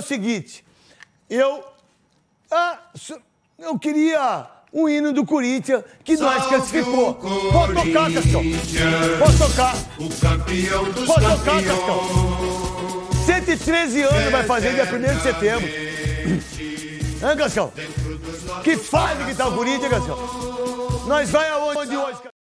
seguinte, eu queria o hino do Corinthians, que nós classificou. Pode tocar, Cascão. Pode tocar. O campeão dos Pode tocar, Cascão. 113 anos vai fazer dia 1º de setembro. Hã, Cascão? Que fase que tá o Corinthians, Cascão? Nós vai aonde hoje, Cascão?